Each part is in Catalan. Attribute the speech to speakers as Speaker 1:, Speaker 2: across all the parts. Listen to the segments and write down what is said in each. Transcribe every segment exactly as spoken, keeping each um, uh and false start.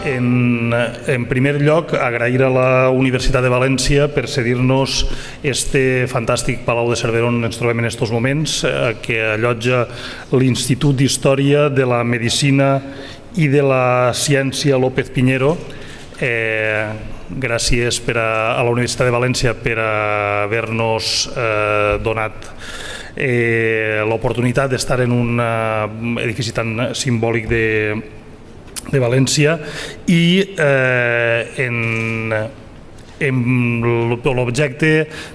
Speaker 1: En, en primer lloc, agrair a la Universitat de València per cedir-nos este fantàstic Palau de Cervera on ens trobem en aquests moments, que allotja l'Institut d'Història de la Medicina i de la Ciència López Piñero. Eh, gràcies per a, a la Universitat de València per haver-nos eh, donat eh, l'oportunitat d'estar en un eh, edifici tan simbòlic de de València i eh, en, en l'objecte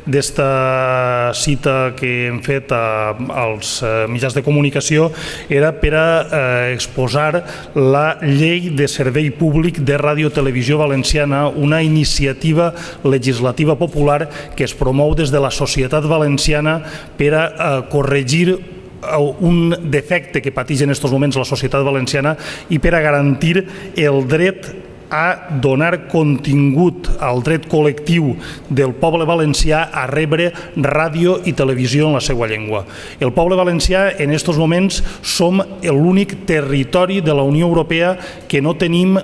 Speaker 1: d'esta cita que hem fet a, als mitjans de comunicació era per a eh, exposar la Llei de Servei Públic de Ràdio-Televisió Valenciana, una iniciativa legislativa popular que es promou des de la societat valenciana per a eh, corregir un defecte que pateix en aquests moments la societat valenciana i per a garantir el dret a donar contingut al dret col·lectiu del poble valencià a rebre ràdio i televisió en la seva llengua. El poble valencià en aquests moments som l'únic territori de la Unió Europea que no tenim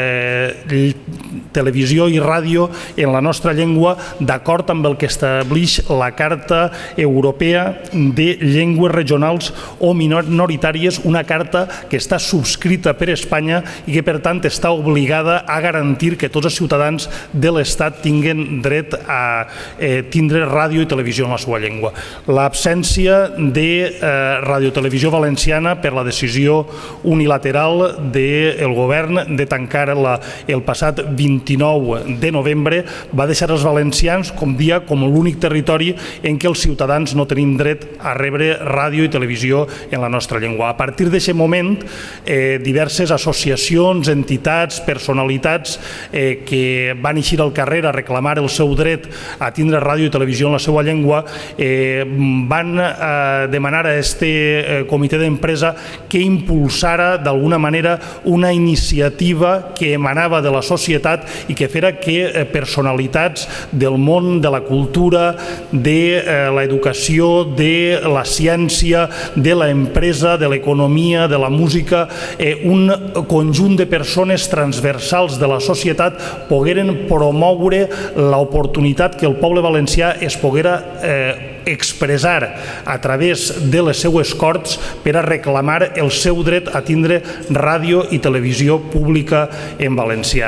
Speaker 1: eh, televisió i ràdio en la nostra llengua d'acord amb el que estableix la Carta Europea de Llengües Regionals o Minoritàries, una carta que està subscrita per Espanya i que per tant està obligada a garantir que tots els ciutadans de l'Estat tinguin dret a eh, tindre ràdio i televisió en la seva llengua. L'absència de eh, radiotelevisió valenciana per la decisió unilateral del govern de tancar la, el passat vint-i-nou de novembre va deixar els valencians, com dia, com l'únic territori en què els ciutadans no tenim dret a rebre ràdio i televisió en la nostra llengua. A partir d'aquest moment, eh, diverses associacions, entitats, personalitats Eh, que van eixir al carrer a reclamar el seu dret a tindre ràdio i televisió en la seva llengua eh, van eh, demanar a aquest eh, comitè d'empresa que impulsara d'alguna manera una iniciativa que emanava de la societat i que fera que eh, personalitats del món de la cultura, de eh, l'educació, de la ciència, de l'empresa, de l'economia, de la música, eh, un conjunt de persones transversals de la societat pogueren promoure l'oportunitat que el poble valencià es poguera eh, expressar a través de les seues corts per a reclamar el seu dret a tindre ràdio i televisió pública en valencià.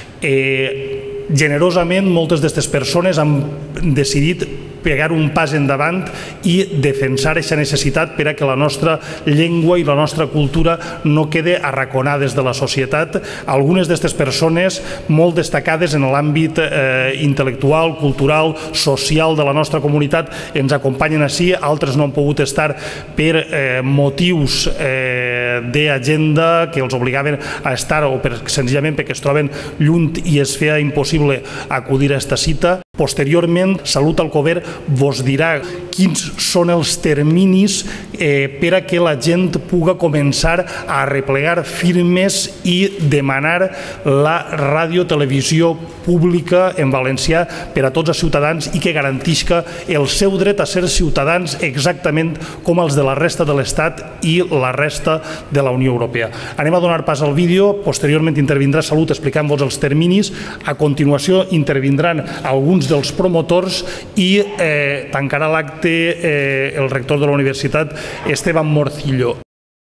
Speaker 1: Eh, generosament, moltes d'aquestes persones han decidit pegar un pas endavant i defensar aquesta necessitat per a que la nostra llengua i la nostra cultura no quede arraconades de la societat. Algunes d'aquestes persones molt destacades en l'àmbit eh, intel·lectual, cultural, social de la nostra comunitat ens acompanyen ací, altres no han pogut estar per eh, motius eh, d'agenda que els obligaven a estar o per, senzillament perquè es troben lluny i es feia impossible acudir a aquesta cita. Posteriorment, Salut Alcover vos dirà quins són els terminis eh, per a que la gent puga començar a replegar firmes i demanar la radiotelevisió pública en valencià per a tots els ciutadans i que garantisca el seu dret a ser ciutadans exactament com els de la resta de l'Estat i la resta de la Unió Europea. Anem a donar pas al vídeo, posteriorment intervindrà Salut explicant-vos els terminis, a continuació intervindran alguns dels promotors i eh, tancarà l'acte eh, el rector de la universitat, Esteban Morcillo.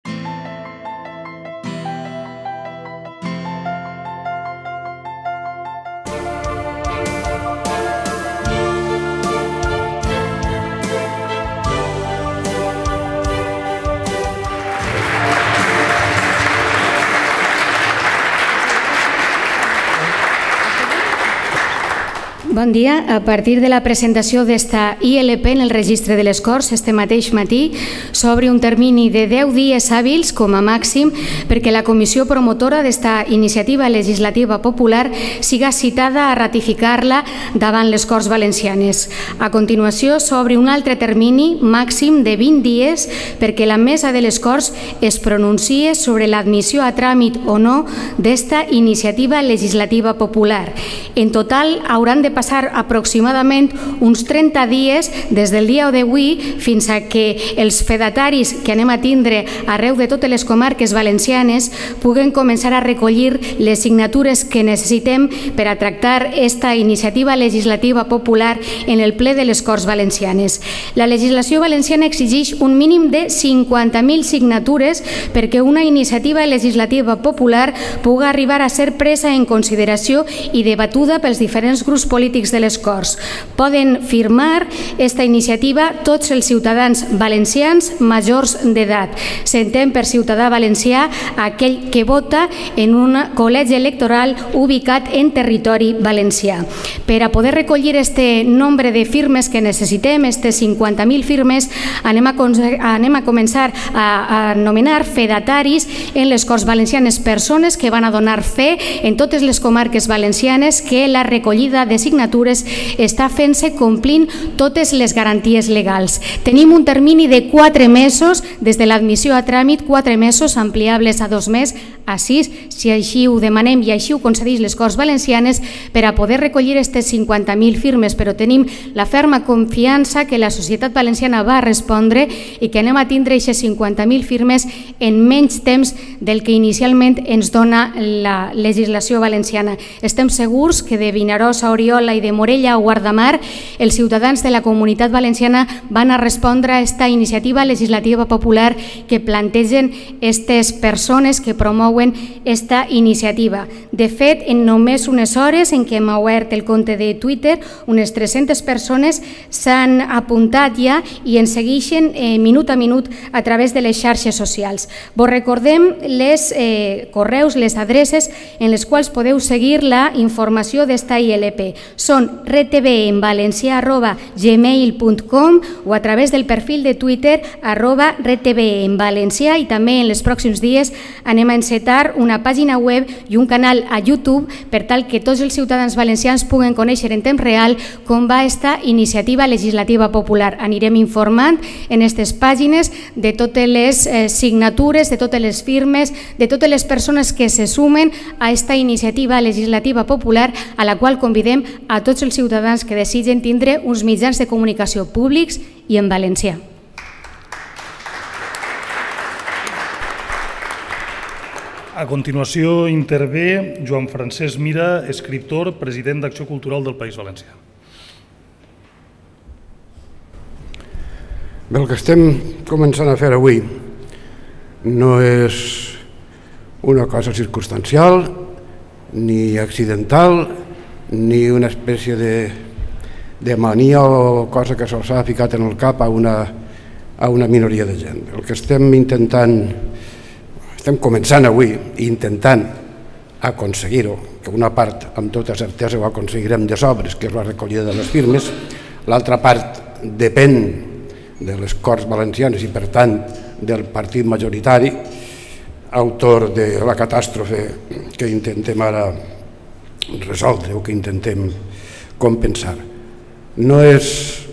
Speaker 2: Bon dia. A partir de la presentació d'esta I L P en el registre de les Corts este mateix matí s'obre un termini de deu dies hàbils com a màxim perquè la comissió promotora d'esta iniciativa legislativa popular siga citada a ratificar-la davant les Corts Valencianes. A continuació s'obre un altre termini màxim de vint dies perquè la Mesa de les Corts es pronuncie sobre l'admissió a tràmit o no d'esta iniciativa legislativa popular. En total hauran de passar passar aproximadament uns trenta dies des del dia d'avui fins a que els fedataris que anem a tindre arreu de totes les comarques valencianes puguen començar a recollir les signatures que necessitem per a tractar esta iniciativa legislativa popular en el ple de les Corts Valencianes. La legislació valenciana exigeix un mínim de cinquanta mil signatures perquè una iniciativa legislativa popular pugui arribar a ser presa en consideració i debatuda pels diferents grups polítics de les Corts. Poden firmar esta iniciativa tots els ciutadans valencians majors d'edat. S'entén per ciutadà valencià aquell que vota en un col·legi electoral ubicat en territori valencià. Per a poder recollir este nombre de firmes que necessitem, aquestes cinquanta mil firmes, anem a, anem a començar a, a nomenar fedataris en les Corts Valencianes, persones que van a donar fe en totes les comarques valencianes que la recollida de signatures està fent-se complint totes les garanties legals. Tenim un termini de quatre mesos des de l'admissió a tràmit, quatre mesos ampliables a dos més, a sis, si així ho demanem i així ho concedeix les Corts Valencianes, per a poder recollir aquestes cinquanta mil firmes, però tenim la ferma confiança que la societat valenciana va respondre i que anem a tindre aquestes cinquanta mil firmes en menys temps del que inicialment ens dona la legislació valenciana. Estem segurs que de Vinaròs a Oriola i de Morella a Guardamar els ciutadans de la comunitat valenciana van a respondre a aquesta iniciativa legislativa popular que plantegen aquestes persones que promouen aquesta iniciativa. De fet, en només unes hores en què hem obert el compte de Twitter, unes tres-centes persones s'han apuntat ja i ens segueixen eh, minut a minut a través de les xarxes socials. Vos recordem les eh, correus, les adreces en les quals podeu seguir la informació d'esta I L P. Són rtvenvalencià arroba gmail punt com o a través del perfil de Twitter arroba rtvenvalencià, i també en els pròxims dies anem a encetar una pàgina web i un canal a YouTube per tal que tots els ciutadans valencians puguen conèixer en temps real com va esta iniciativa legislativa popular. Anirem informant en aquestes pàgines de totes les eh, signatures, de totes les firmes, de totes les persones que se sumen a esta iniciativa legislativa popular, a la qual convidem a tots els ciutadans que desitgen tindre uns mitjans de comunicació públics i en valencià.
Speaker 1: A continuació intervé Joan Francesc Mira, escriptor, president d'Acció Cultural del País Valencià.
Speaker 3: Bé, el que estem començant a fer avui no és una cosa circumstancial, ni accidental, ni una espècie de, de mania o cosa que se'ls ha ficat en el cap a una, a una minoria de gent. El que estem intentant, estem començant avui, intentant aconseguir-ho, que una part amb tota certesa ho aconseguirem de sobres, que és la recollida de les firmes, l'altra part depèn de les Corts Valencianes i, per tant, del partit majoritari, autor de la catàstrofe que intentem ara resoldre o que intentem compensar. No és,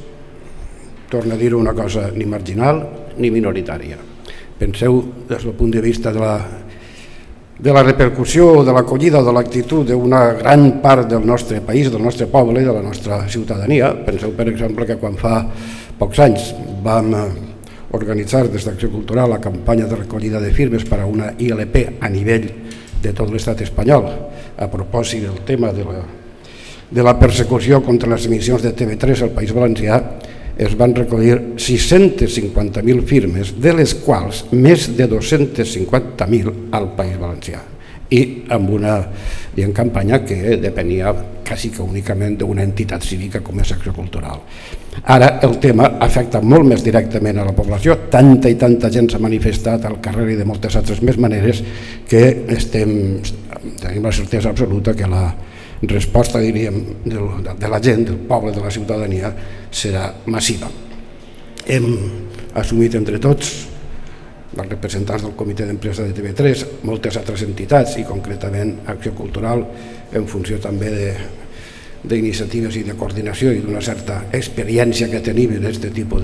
Speaker 3: torno a dir-ho, una cosa ni marginal ni minoritària. Penseu des del punt de vista de la, de la repercussió, de l'acollida, de l'actitud d'una gran part del nostre país, del nostre poble i de la nostra ciutadania. Penseu, per exemple, que quan fa pocs anys vam organitzar des d'Acció Cultural la campanya de recollida de firmes per a una I L P a nivell de tot l'estat espanyol a propòsit del tema de la, de la persecució contra les emissions de T V tres al País Valencià. Es van recollir sis-centes cinquanta mil firmes, de les quals més de dos-centes cinquanta mil al País Valencià, i amb una diguem, campanya que depenia quasi que únicament d'una entitat cívica com és Acció Cultural. Ara el tema afecta molt més directament a la població, tanta i tanta gent s'ha manifestat al carrer i de moltes altres més maneres que estem, tenim la certesa absoluta que la resposta, diríem, de la gent, del poble, de la ciutadania, serà massiva. Hem assumit entre tots, els representants del comitè d'empresa de T V tres, moltes altres entitats i concretament Acció Cultural, en funció també d'iniciatives i de coordinació i d'una certa experiència que tenim en aquest tipus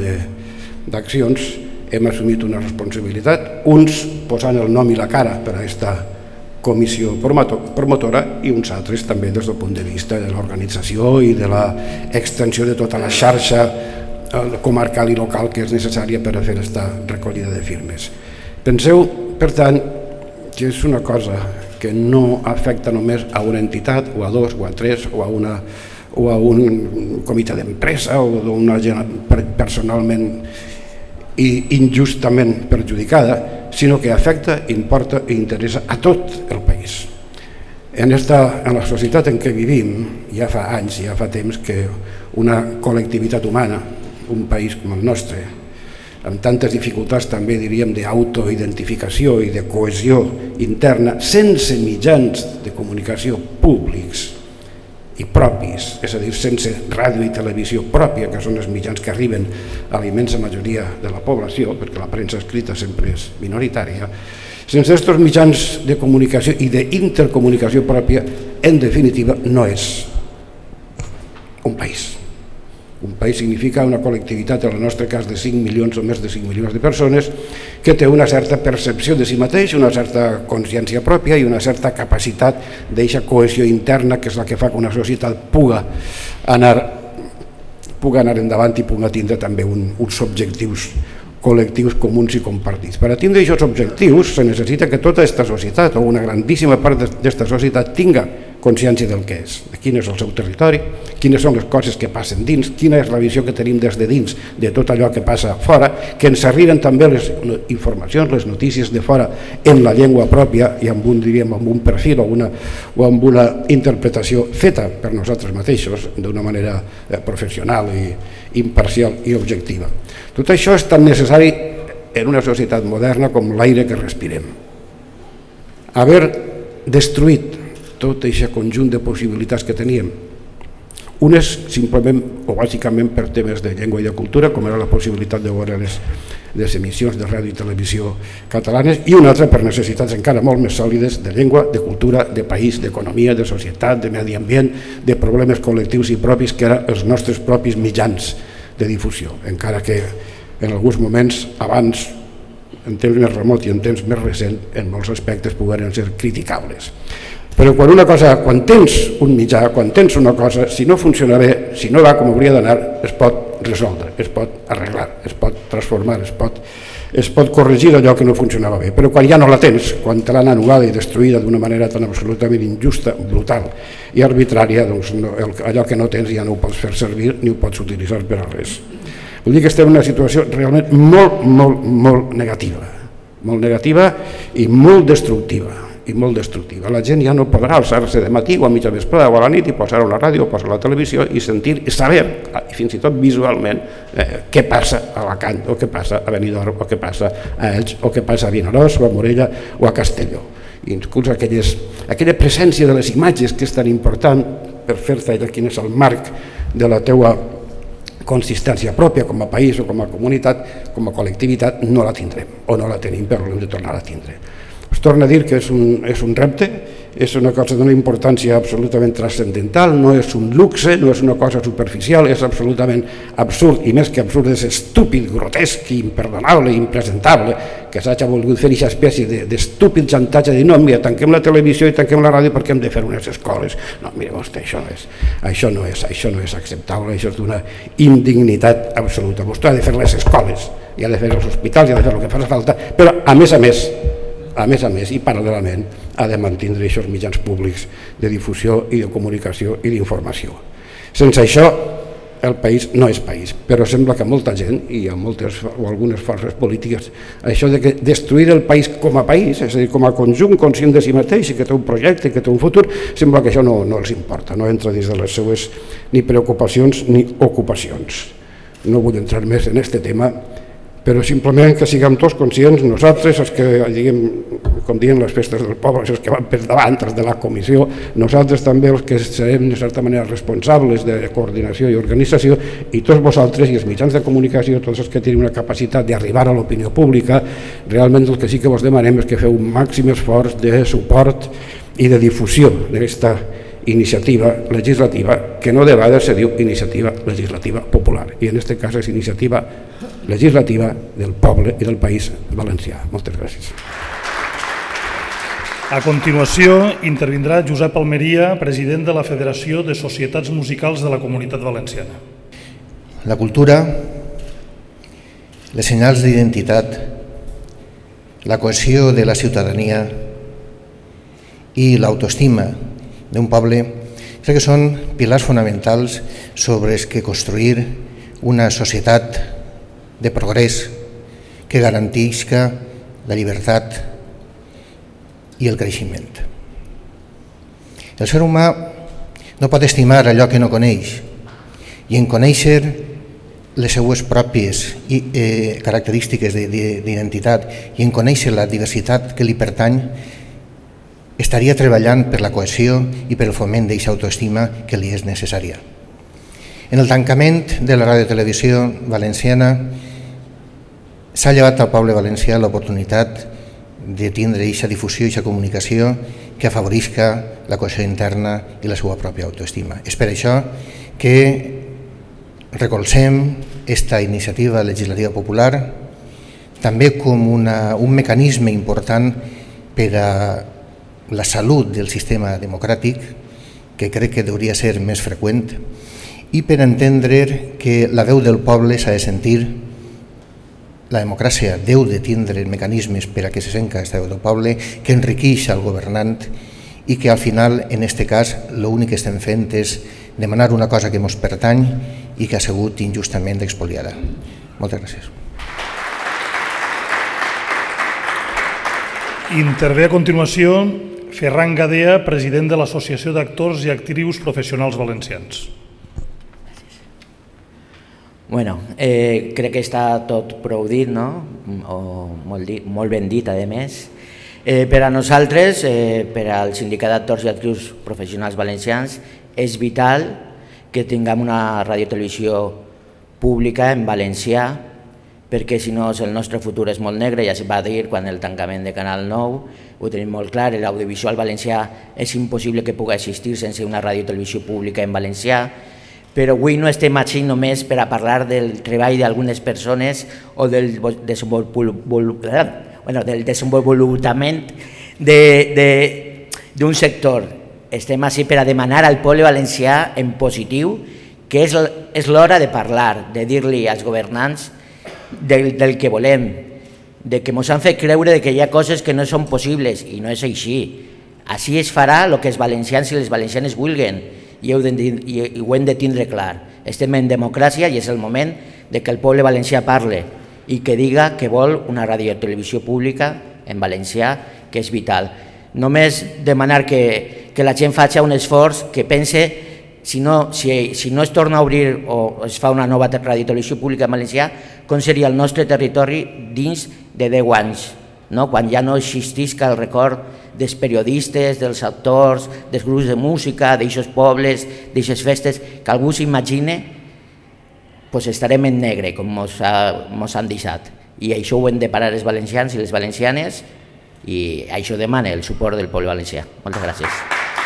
Speaker 3: d'accions, hem assumit una responsabilitat, uns posant el nom i la cara per a aquesta comissió promotora i uns altres també des del punt de vista de l'organització i de l'extensió de tota la xarxa comarcal i local que és necessària per a fer aquesta recollida de firmes. Penseu, per tant, que és una cosa que no afecta només a una entitat, o a dos, o a tres, o a una o a un comitè d'empresa o d'una gent personalment i injustament perjudicada, sinó que afecta, importa i interessa a tot el país. En la societat en què vivim, ja fa anys, ja fa temps que una col·lectivitat humana, un país com el nostre, amb tantes dificultats també diríem d'autoidentificació i de cohesió interna, sense mitjans de comunicació públics i propis, és a dir, sense ràdio i televisió pròpia, que són els mitjans que arriben a la immensa majoria de la població, perquè la premsa escrita sempre és minoritària, sense aquests mitjans de comunicació i d'intercomunicació pròpia, en definitiva, no és un país. Un país significa una col·lectivitat, en el nostre cas de cinc milions o més de cinc milions de persones, que té una certa percepció de si mateix, una certa consciència pròpia i una certa capacitat d'eixa cohesió interna que és la que fa que una societat puga anar, puga anar endavant i puga tindre també un, uns objectius col·lectius comuns i compartits. Per a tindre aquests objectius se necessita que tota aquesta societat o una grandíssima part d'aquesta societat tinga consciència del que és, de quin és el seu territori, quines són les coses que passen dins, quina és la visió que tenim des de dins de tot allò que passa fora, que ens arriben també les informacions, les notícies de fora en la llengua pròpia i amb un, diríem, amb un perfil o, una, o amb una interpretació feta per nosaltres mateixos d'una manera professional i imparcial i objectiva. Tot això és tan necessari en una societat moderna com l'aire que respirem. Haver destruït tot aquest conjunt de possibilitats que teníem, unes simplement o bàsicament per temes de llengua i de cultura, com era la possibilitat de veure les, les emissions de ràdio i televisió catalanes, i una altra per necessitats encara molt més sòlides de llengua, de cultura, de país, d'economia, de societat, de medi ambient, de problemes col·lectius i propis que eren els nostres propis mitjans de difusió, encara que en alguns moments abans, en temps més remot i en temps més recent, en molts aspectes pogueren ser criticables. Però quan una cosa, quan tens un mitjà, quan tens una cosa, si no funciona bé, si no va com hauria d'anar, es pot resoldre, es pot arreglar, es pot transformar, es pot, es pot corregir allò que no funcionava bé. Però quan ja no la tens, quan te l'han anul·lada i destruïda d'una manera tan absolutament injusta, brutal i arbitrària, doncs no, el, allò que no tens ja no ho pots fer servir ni ho pots utilitzar per a res. Vull dir que estem en una situació realment molt, molt, molt negativa, molt negativa i molt destructiva. i molt destructiva. La gent ja no podrà alçar-se de matí o a mitja vesprada o a la nit i posar a la ràdio o posar a la televisió i sentir i saber, fins i tot visualment, eh, què passa a Alacant o què passa a Benidorm o què passa a Elx o què passa a Vinaròs o a Morella o a Castelló. I inclús aquelles, aquella presència de les imatges que és tan important per fer-te allà quin és el marc de la teua consistència pròpia com a país o com a comunitat, com a col·lectivitat, no la tindrem o no la tenim, però l'hem de tornar a tindre. Us torno a dir que és un, és un repte, és una cosa d'una importància absolutament transcendental, no és un luxe, no és una cosa superficial, és absolutament absurd, i més que absurd és estúpid, grotesc, imperdonable, impresentable, que s'hagi volgut fer aquesta espècie d'estúpid xantatge de dir no, mira, tanquem la televisió i tanquem la ràdio perquè hem de fer unes escoles. No, mira, vostè, això no és, això no és, això no és acceptable, això és d'una indignitat absoluta. Vostè ha de fer les escoles, i ha de fer els hospitals, i ha de fer el que fa falta, però a més a més, a més a més i paral·lelament ha de mantindre aquests mitjans públics de difusió i de comunicació i d'informació. Sense això el país no és país, però sembla que molta gent i hi ha moltes o algunes forces polítiques això de que destruir el país com a país, és a dir, com a conjunt conscient de si mateix i que té un projecte, que té un futur, sembla que això no, no els importa, no entra dins de les seues ni preocupacions ni ocupacions. No vull entrar més en aquest tema, però simplement que siguem tots conscients, nosaltres, els que, diguem, com diuen les festes del poble, els que van per davant, els de la comissió, nosaltres també els que serem de certa manera responsables de coordinació i organització, i tots vosaltres i els mitjans de comunicació, tots els que tenen una capacitat d'arribar a l'opinió pública, realment el que sí que vos demanem és que feu un màxim esforç de suport i de difusió d'aquesta iniciativa legislativa, que no de vegades se diu iniciativa legislativa popular, i en aquest cas és iniciativa legislativa del poble i del país valencià. Moltes gràcies.
Speaker 1: A continuació, intervindrà Josep Almeria, president de la Federació de Societats Musicals de la Comunitat Valenciana.
Speaker 4: La cultura, les senyals d'identitat, la cohesió de la ciutadania i l'autoestima d'un poble crec que són pilars fonamentals sobre els que construir una societat de progrés que garantisca la llibertat i el creixement. El ser humà no pot estimar allò que no coneix i en conèixer les seues pròpies eh, característiques d'identitat i en conèixer la diversitat que li pertany, estaria treballant per la cohesió i per el foment d'aquesta autoestima que li és necessària. En el tancament de la radiotelevisió valenciana s'ha llevat al poble valencià l'oportunitat de tindre aquesta difusió i aquesta comunicació que afavorisca la cohesió interna i la seva pròpia autoestima. És per això que recolzem aquesta iniciativa legislativa popular també com una, un mecanisme important per a la salut del sistema democràtic, que crec que hauria ser més freqüent, i per entendre que la veu del poble s'ha de sentir, la democràcia deu de tindre mecanismes per a que se senta aquesta veu del poble, que enriqueix el governant i que al final, en aquest cas, l'únic que estem fent és demanar una cosa que ens pertany i que ha sigut injustament expoliada. Moltes gràcies.
Speaker 1: Intervé a continuació Ferran Gadea, president de l'Associació d'Actors i Actrius Professionals Valencians.
Speaker 5: Bueno, eh, crec que està tot prou dit, no? O molt, dit, molt ben dit, a més. Eh, per a nosaltres, eh, per al Sindicat d'Actors i Actrius Professionals Valencians, és vital que tinguem una radiotelevisió pública en valencià, perquè si no el nostre futur és molt negre, ja es va dir quan el tancament de Canal nou, ho tenim molt clar, l'audiovisual valencià és impossible que pugui existir sense una radiotelevisió pública en valencià, però avui no estem així només per a parlar del treball d'algunes persones o del desenvolupament d'un sector. Estem així per a demanar al poble valencià en positiu que és l'hora de parlar, de dir-li als governants del, del que volem, de que ens han fet creure que hi ha coses que no són possibles i no és així. Així es farà el que els valencians i les valencianes vulguin i ho hem de tindre clar. Estem en democràcia i és el moment de que el poble valencià parle i que diga que vol una radiotelevisió pública en valencià, que és vital. Només demanar que, que la gent faci un esforç, que pense si no, si, si no es torna a obrir o es fa una nova radiotelevisió pública en valencià, com seria el nostre territori dins de deu anys, no? Quan ja no existisca el record dels periodistes, dels actors, dels grups de música, d'aixos pobles, d'aixes festes, que algú s'imagine, doncs estarem en negre, com ens han deixat. I això ho hem de parar els valencians i les valencianes, i això demana el suport del poble valencià. Moltes gràcies.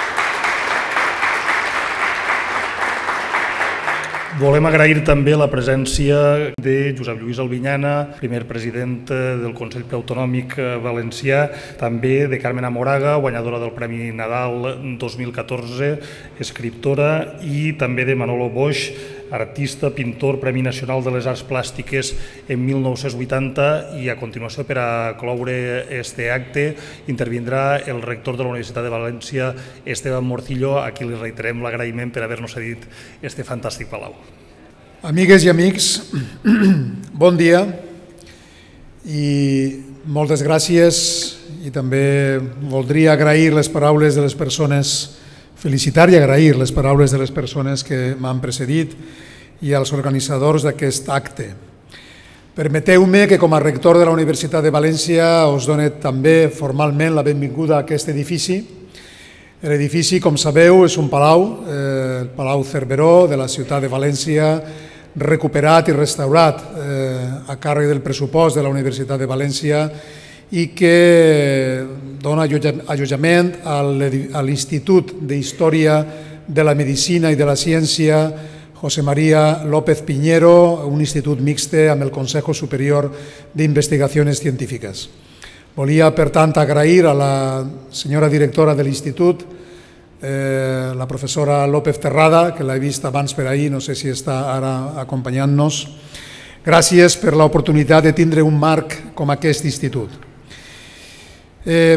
Speaker 1: Volem agrair també la presència de Josep Lluís Albinyana, primer president del Consell Preautonòmic Valencià, també de Carmen Amoraga, guanyadora del Premi Nadal dos mil catorze, escriptora, i també de Manolo Boix, artista, pintor, Premi Nacional de les Arts Plàstiques en mil nou-cents vuitanta, i a continuació, per a cloure aquest acte, intervindrà el rector de la Universitat de València, Esteban Morcillo, a qui li reiterem l'agraïment per haver-nos cedit este fantàstic palau.
Speaker 6: Amigues i amics, bon dia i moltes gràcies, i també voldria agrair les paraules de les persones, felicitar i agrair les paraules de les persones que m'han precedit i als organitzadors d'aquest acte. Permeteu-me que com a rector de la Universitat de València us doni també formalment la benvinguda a aquest edifici. L'edifici, com sabeu, és un palau, el Palau Cerveró de la ciutat de València, recuperat i restaurat a càrrec del pressupost de la Universitat de València i que dona allotjament a l'Institut d'Història de la Medicina i de la Ciència José María López Piñero, un institut mixte amb el Consejo Superior d'Investigacions Científiques. Volia, per tant, agrair a la senyora directora de l'Institut, eh, la professora López Terrada, que l'he vist abans per ahir, no sé si està ara acompanyant-nos. Gràcies per l'oportunitat de tindre un marc com aquest institut. Eh,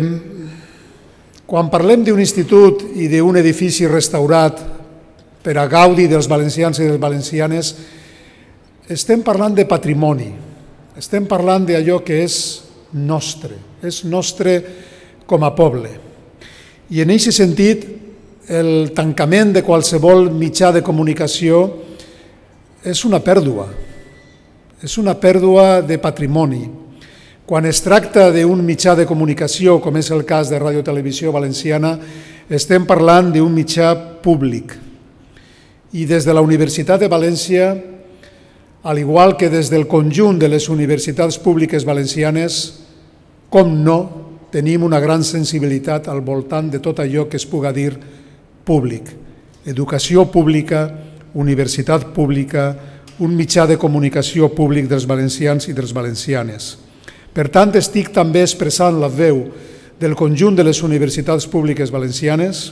Speaker 6: quan parlem d'un institut i d'un edifici restaurat per a gaudi dels valencians i de les valencianes, estem parlant de patrimoni, estem parlant d'allò que és nostre, és nostre com a poble. I en aquest sentit, el tancament de qualsevol mitjà de comunicació és una pèrdua, és una pèrdua de patrimoni. Quan es tracta d'un mitjà de comunicació, com és el cas de Ràdio Televisió Valenciana, estem parlant d'un mitjà públic. I des de la Universitat de València, al igual que des del conjunt de les universitats públiques valencianes, com no, tenim una gran sensibilitat al voltant de tot allò que es puga dir públic. Educació pública, universitat pública, un mitjà de comunicació públic dels valencians i de les valencianes. Per tant, estic també expressant la veu del conjunt de les universitats públiques valencianes.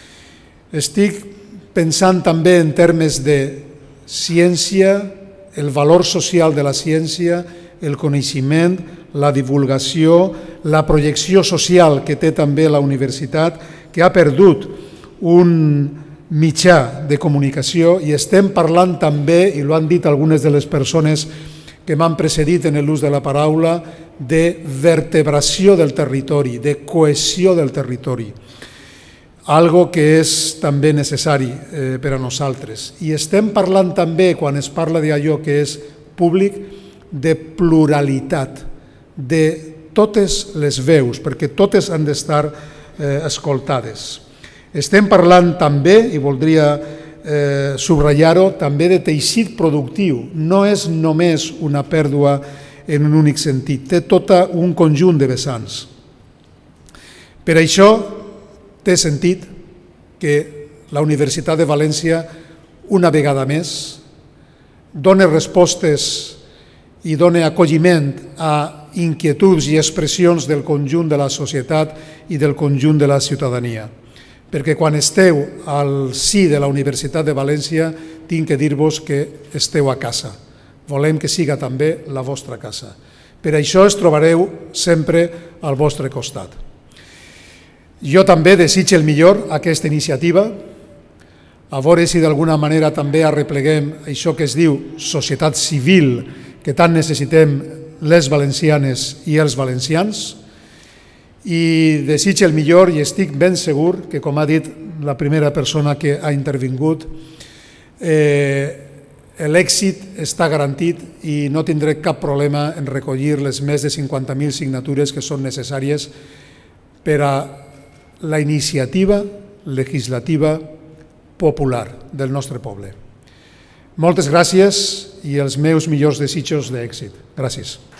Speaker 6: Estic pensant també en termes de ciència, el valor social de la ciència, el coneixement, la divulgació, la projecció social que té també la universitat, que ha perdut un mitjà de comunicació, i estem parlant també, i ho han dit algunes de les persones que m'han precedit en l'ús de la paraula, de vertebració del territori, de cohesió del territori. Algo que és també necessari eh, per a nosaltres. I estem parlant també, quan es parla d'allò que és públic, de pluralitat, de totes les veus, perquè totes han d'estar eh, escoltades. Estem parlant també, i voldria eh, subratllar-ho, també de teixit productiu. No és només una pèrdua en un únic sentit, té tot un conjunt de vessants. Per això, té sentit que la Universitat de València, una vegada més, doni respostes i doni acolliment a inquietuds i expressions del conjunt de la societat i del conjunt de la ciutadania. Perquè quan esteu al si de la Universitat de València, tinc que dir-vos que esteu a casa. Volem que siga també la vostra casa. Per això es trobareu sempre al vostre costat. Jo també desitjo el millor a aquesta iniciativa, a veure si d'alguna manera també arrepleguem això que es diu societat civil, que tant necessitem les valencianes i els valencians, i desitjo el millor i estic ben segur que, com ha dit la primera persona que ha intervingut, eh, l'èxit està garantit i no tindré cap problema en recollir les més de cinquanta mil signatures que són necessàries per a la iniciativa legislativa popular del nostre poble. Moltes gràcies i els meus millors desitjos d'èxit. Gràcies.